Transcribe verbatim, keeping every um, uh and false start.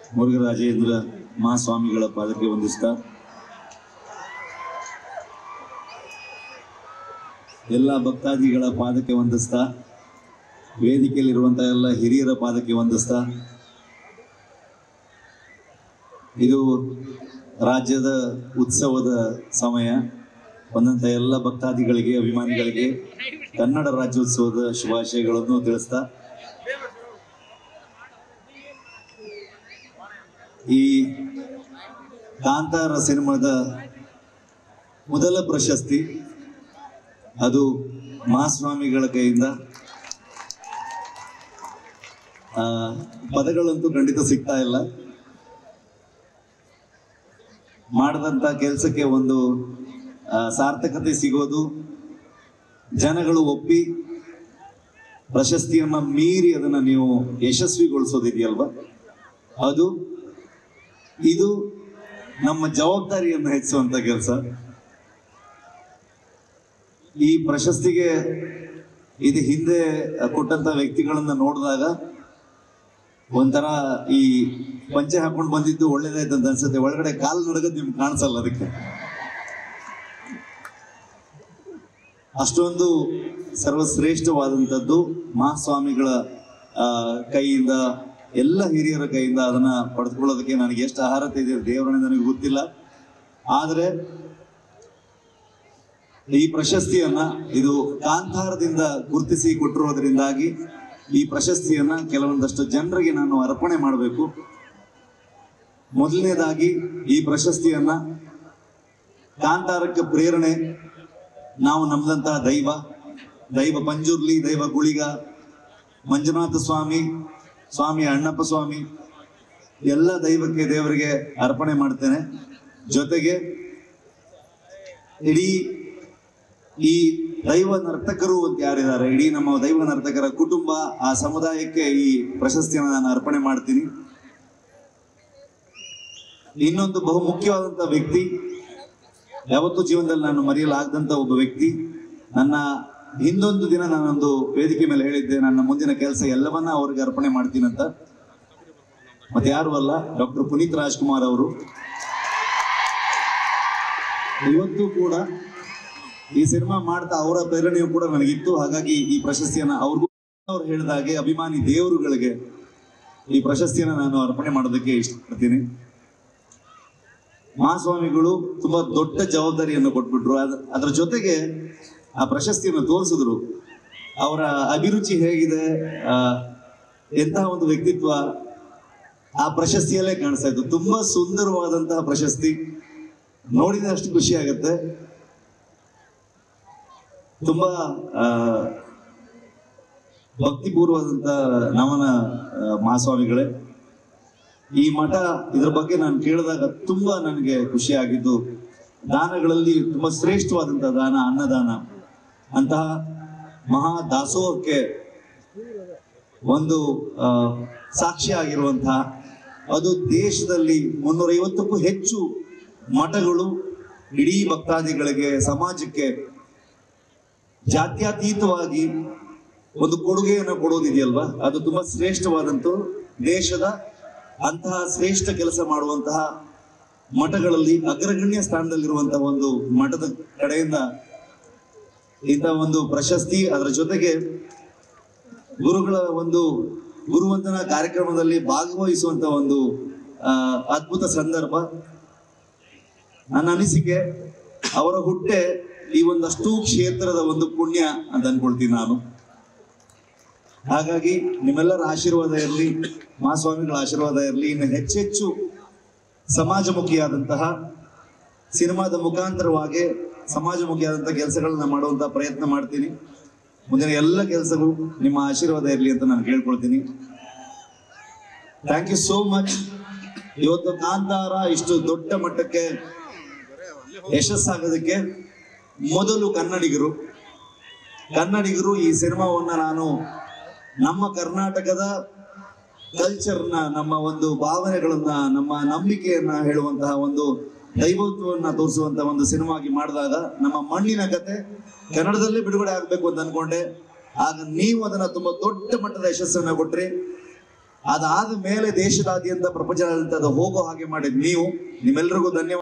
ಮುರುಘರಾಜೇಂದ್ರ ಮಹಾಸ್ವಾಮಿಗಳ ಪಾದಕ್ಕೆ ವಂದಿಸ್ತಾ ಎಲ್ಲ ಭಕ್ತಾದಿಗಳ ಪಾದಕ್ಕೆ ವಂದಿಸ್ತಾ ವೇದಿಕೆಯಲ್ಲಿರುವಂತಹ ಎಲ್ಲ ಹಿರಿಯರ ಪಾದಕ್ಕೆ ವಂದಿಸ್ತಾ ಇದು ರಾಜ್ಯದ ಉತ್ಸವದ ಸಮಯ. ಬಂದಂತ ಎಲ್ಲ ಭಕ್ತಾದಿಗಳಿಗೆ ಅಭಿಮಾನಿಗಳಿಗೆ ಕನ್ನಡ ರಾಜ್ಯೋತ್ಸವದ ಶುಭಾಶಯಗಳನ್ನು ತಿಳಿಸ್ತಾ ಈ ಕಾಂತಾರ ಸಿನಿಮಾದ ಮೊದಲ ಪ್ರಶಸ್ತಿ ಅದು ಮಹಾಸ್ವಾಮಿಗಳ ಕೈಯಿಂದ. ಆ ಪದಗಳಂತೂ ಖಂಡಿತ ಸಿಗ್ತಾ ಇಲ್ಲ. ಮಾಡಿದಂತ ಕೆಲಸಕ್ಕೆ ಒಂದು ಸಾರ್ಥಕತೆ ಸಿಗೋದು, ಜನಗಳು ಒಪ್ಪಿ ಪ್ರಶಸ್ತಿಯನ್ನ ಮೀರಿ ಅದನ್ನ ನೀವು ಯಶಸ್ವಿಗೊಳಿಸೋದಿದೆಯಲ್ವಾ, ಅದು ಇದು ನಮ್ಮ ಜವಾಬ್ದಾರಿಯನ್ನು ಹೆಚ್ಚಿಸುವಂತ ಕೆಲಸ. ಈ ಪ್ರಶಸ್ತಿಗೆ ಇದು ಹಿಂದೆ ಕೊಟ್ಟಂತ ವ್ಯಕ್ತಿಗಳನ್ನ ನೋಡಿದಾಗ ಒಂಥರ ಈ ಪಂಚೆ ಹಾಕೊಂಡು ಬಂದಿದ್ದು ಒಳ್ಳೇದಾಯ್ತು ಅಂತ ಅನ್ಸುತ್ತೆ. ಒಳಗಡೆ ಕಾಲು ನಡಗದ್ ನಿಮ್ಗೆ ಕಾಣಿಸಲ್ಲ. ಅದಕ್ಕೆ ಅಷ್ಟೊಂದು ಸರ್ವಶ್ರೇಷ್ಠವಾದಂಥದ್ದು ಮಹಾಸ್ವಾಮಿಗಳ ಕೈಯಿಂದ, ಎಲ್ಲ ಹಿರಿಯರ ಕೈಯಿಂದ ಅದನ್ನ ಪಡೆದುಕೊಳ್ಳೋದಕ್ಕೆ ನನಗೆ ಎಷ್ಟು ಅರ್ಹತೆ ಇದೆ ದೇವರನ್ನ ನನಗೆ ಗೊತ್ತಿಲ್ಲ. ಆದರೆ ಈ ಪ್ರಶಸ್ತಿಯನ್ನ ಇದು ಕಾಂತಾರದಿಂದ ಗುರುತಿಸಿ ಕೊಟ್ಟಿರೋದ್ರಿಂದಾಗಿ ಈ ಪ್ರಶಸ್ತಿಯನ್ನ ಕೆಲವೊಂದಷ್ಟು ಜನರಿಗೆ ನಾನು ಅರ್ಪಣೆ ಮಾಡಬೇಕು. ಮೊದಲನೇದಾಗಿ ಈ ಪ್ರಶಸ್ತಿಯನ್ನ ಕಾಂತಾರಕ್ಕೆ ಪ್ರೇರಣೆ ನಾವು ನಮ್ದಂತಹ ದೈವ ದೈವ ಪಂಜುರ್ಲಿ, ದೈವ ಗುಳಿಗ, ಮಂಜುನಾಥ ಸ್ವಾಮಿ, ಸ್ವಾಮಿ ಅಣ್ಣಪ್ಪ ಸ್ವಾಮಿ, ಎಲ್ಲ ದೈವಕ್ಕೆ ದೇವರಿಗೆ ಅರ್ಪಣೆ ಮಾಡ್ತೇನೆ. ಜೊತೆಗೆ ಇಡೀ ಈ ದೈವ ನರ್ತಕರು ಅಂತ ಯಾರಿದ್ದಾರೆ, ಇಡೀ ನಮ್ಮ ದೈವ ನರ್ತಕರ ಕುಟುಂಬ, ಆ ಸಮುದಾಯಕ್ಕೆ ಈ ಪ್ರಶಸ್ತಿಯನ್ನು ನಾನು ಅರ್ಪಣೆ ಮಾಡ್ತೀನಿ. ಇನ್ನೊಂದು ಬಹು ಮುಖ್ಯವಾದಂತ ವ್ಯಕ್ತಿ, ಯಾವತ್ತೂ ಜೀವನದಲ್ಲಿ ನಾನು ಮರೆಯಲಾಗದಂತ ಒಬ್ಬ ವ್ಯಕ್ತಿ. ನನ್ನ ಹಿಂದೊಂದು ದಿನ ನಾನೊಂದು ವೇದಿಕೆ ಮೇಲೆ ಹೇಳಿದ್ದೆ, ನನ್ನ ಮುಂದಿನ ಕೆಲಸ ಎಲ್ಲವನ್ನ ಅವ್ರಿಗೆ ಅರ್ಪಣೆ ಮಾಡ್ತೀನಂತ. ಮತ್ತೆ ಯಾರು ಅಲ್ಲ, ಡಾಕ್ಟರ್ ಪುನೀತ್ ರಾಜ್ಕುಮಾರ್ ಅವರು. ಇವತ್ತು ಕೂಡ ಈ ಸಿನಿಮಾ ಮಾಡ್ತಾ ಅವರ ಪ್ರೇರಣೆಯು ಕೂಡ ನನಗಿತ್ತು. ಹಾಗಾಗಿ ಈ ಪ್ರಶಸ್ತಿಯನ್ನ ಅವ್ರಿಗೂ ಅವ್ರು ಹೇಳಿದಾಗೆ ಅಭಿಮಾನಿ ದೇವರುಗಳಿಗೆ ಈ ಪ್ರಶಸ್ತಿಯನ್ನ ನಾನು ಅರ್ಪಣೆ ಮಾಡೋದಕ್ಕೆ ಇಷ್ಟಪಡ್ತೀನಿ. ಮಹಾಸ್ವಾಮಿಗಳು ತುಂಬಾ ದೊಡ್ಡ ಜವಾಬ್ದಾರಿಯನ್ನು ಕೊಟ್ಬಿಟ್ರು. ಅದ ಅದ್ರ ಜೊತೆಗೆ ಆ ಪ್ರಶಸ್ತಿಯನ್ನು ತೋರಿಸಿದ್ರು. ಅವರ ಅಭಿರುಚಿ ಹೇಗಿದೆ, ಆ ಎಂತಹ ಒಂದು ವ್ಯಕ್ತಿತ್ವ ಆ ಪ್ರಶಸ್ತಿಯಲ್ಲೇ ಕಾಣಿಸ್ತಾ ಇತ್ತು. ತುಂಬಾ ಸುಂದರವಾದಂತಹ ಪ್ರಶಸ್ತಿ, ನೋಡಿದಷ್ಟು ಖುಷಿ ಆಗುತ್ತೆ. ತುಂಬಾ ಆ ಭಕ್ತಿಪೂರ್ವವಾದಂತ ನಮನ ಮಹಾಸ್ವಾಮಿಗಳೇ. ಈ ಮಠ ಇದ್ರ ಬಗ್ಗೆ ನಾನು ಕೇಳಿದಾಗ ತುಂಬಾ ನನಗೆ ಖುಷಿ ಆಗಿದ್ದು, ದಾನಗಳಲ್ಲಿ ತುಂಬಾ ಶ್ರೇಷ್ಠವಾದಂತಹ ದಾನ ಅನ್ನದಾನ. ಅಂತಹ ಮಹಾ ದಾಸೋಹಕ್ಕೆ ಒಂದು ಆ ಸಾಕ್ಷಿ ಆಗಿರುವಂತಹ, ಅದು ದೇಶದಲ್ಲಿ ಮುನ್ನೂರೈವತ್ತಕ್ಕೂ ಹೆಚ್ಚು ಮಠಗಳು ಇಡೀ ಭಕ್ತಾದಿಗಳಿಗೆ, ಸಮಾಜಕ್ಕೆ ಜಾತ್ಯತೀತವಾಗಿ ಒಂದು ಕೊಡುಗೆಯನ್ನು ಕೊಡೋದಿದೆಯಲ್ವಾ, ಅದು ತುಂಬಾ ಶ್ರೇಷ್ಠವಾದಂತ ದೇಶದ ಅಂತಹ ಶ್ರೇಷ್ಠ ಕೆಲಸ ಮಾಡುವಂತಹ ಮಠಗಳಲ್ಲಿ ಅಗ್ರಗಣ್ಯ ಸ್ಥಾನದಲ್ಲಿರುವಂತಹ ಒಂದು ಮಠದ ಕಡೆಯಿಂದ ಇಂತಹ ಒಂದು ಪ್ರಶಸ್ತಿ. ಅದರ ಜೊತೆಗೆ ಗುರುಗಳ ಒಂದು ಗುರುವಂದನಾ ಕಾರ್ಯಕ್ರಮದಲ್ಲಿ ಭಾಗವಹಿಸುವಂತ ಒಂದು ಆ ಅದ್ಭುತ ಸಂದರ್ಭ. ನನ್ನ ಅನಿಸಿಕೆ, ಅವರ ಹುಟ್ಟೆ ಈ ಒಂದಷ್ಟು ಕ್ಷೇತ್ರದ ಒಂದು ಪುಣ್ಯ ಅಂತ ಅನ್ಕೊಳ್ತೀನಿ ನಾನು. ಹಾಗಾಗಿ ನಿಮ್ಮೆಲ್ಲರ ಆಶೀರ್ವಾದ ಇರಲಿ, ಮಹಾಸ್ವಾಮಿಗಳ ಆಶೀರ್ವಾದ ಇರಲಿ. ಇನ್ನು ಹೆಚ್ಚೆಚ್ಚು ಸಮಾಜಮುಖಿಯಾದಂತಹ ಸಿನಿಮಾದ ಮುಖಾಂತರವಾಗಿ ಸಮಾಜಮುಖಿಯಾದಂತಹ ಕೆಲಸಗಳನ್ನ ಮಾಡುವಂತಹ ಪ್ರಯತ್ನ ಮಾಡ್ತೀನಿ. ಮುಂದಿನ ಎಲ್ಲ ಕೆಲಸಗಳು ನಿಮ್ಮ ಆಶೀರ್ವಾದ ಇರಲಿ ಅಂತ ನಾನು ಕೇಳ್ಕೊಳ್ತೀನಿ. Thank you so much. ಇವತ್ತು ಕಾಂತಾರ ಇಷ್ಟು ದೊಡ್ಡ ಮಟ್ಟಕ್ಕೆ ಯಶಸ್ಸಾಗೋದಕ್ಕೆ ಮೊದಲು ಕನ್ನಡಿಗರು ಕನ್ನಡಿಗರು ಈ ಸಿನಿಮಾವನ್ನ ನಾನು ನಮ್ಮ ಕರ್ನಾಟಕದ ಕಲ್ಚರ್ನ, ನಮ್ಮ ಒಂದು ಭಾವನೆಗಳನ್ನ, ನಮ್ಮ ನಂಬಿಕೆಯನ್ನ ಹೇಳುವಂತಹ ಒಂದು ದೈವತ್ವವನ್ನ ತೋರಿಸುವಂತಹ ಒಂದು ಸಿನಿಮಾ ಆಗಿ ಮಾಡಿದಾಗ ನಮ್ಮ ಮಣ್ಣಿನ ಕತೆ ಕನ್ನಡದಲ್ಲೇ ಬಿಡುಗಡೆ ಆಗ್ಬೇಕು ಅಂತ ಅನ್ಕೊಂಡೆ. ಆಗ ನೀವು ಅದನ್ನ ತುಂಬಾ ದೊಡ್ಡ ಮಟ್ಟದ ಯಶಸ್ಸನ್ನ ಕೊಟ್ರಿ. ಅದಾದ ಮೇಲೆ ದೇಶದಾದ್ಯಂತ ಪ್ರಪಂಚದಾದ್ಯಂತ ಅದು ಹೋಗೋ ಹಾಗೆ ಮಾಡಿದ್ ನೀವು. ನಿಮ್ಮೆಲ್ಲರಿಗೂ ಧನ್ಯವಾದ.